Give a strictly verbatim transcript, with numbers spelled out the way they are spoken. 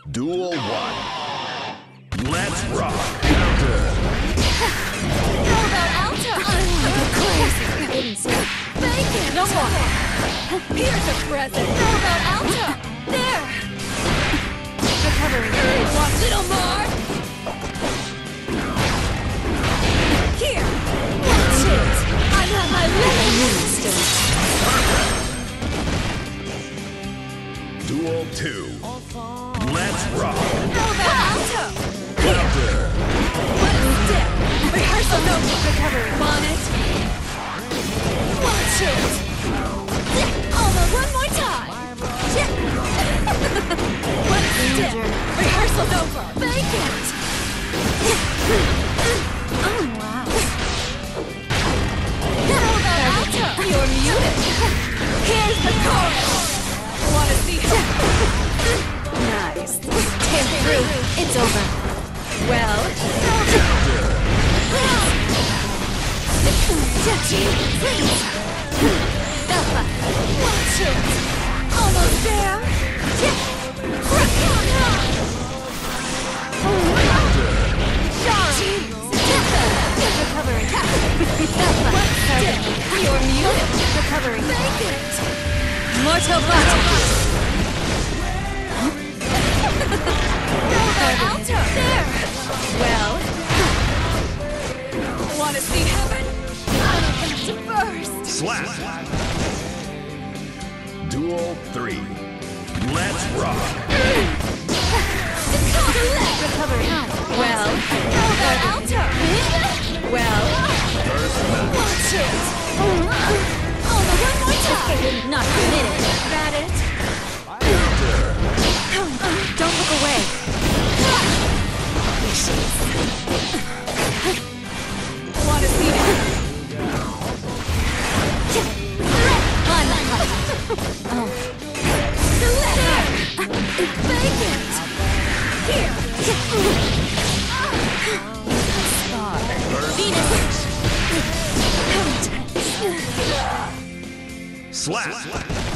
Duel one. Let's rock. Counter. How about Alta? I'm crazy. Didn't see it. Bacon. No more. Here's a present. How about Alta? There. Recovering. Want a little more? Here. Watch it. I have my little monster. Duel two. Let's rock. How about Alta? Counter. One step. Rehearsal no recovery. Want it? Watch it. Almost one more time. One step. Rehearsal's over. Bake it. Oh wow. How about Alta? You're muted. Here's the chorus. Wanna see it? Nice. Tear through. It's over. Well. Please. Alpha. Watch it. Almost there. Recovering. Alpha. You're muted. Recovering. Make it. Mortal Blast. Alta. There. Well. Wanna see heaven? I'm going to burst. Slap. Duel three. Let's rock. Recovery. Well. Alta. Well. Watch it. Oh, one more time. Not committed. Got it. Don't look away. Wanna see it? I'm not hot. Oh. There! Bake it! Here! Venus! Slap.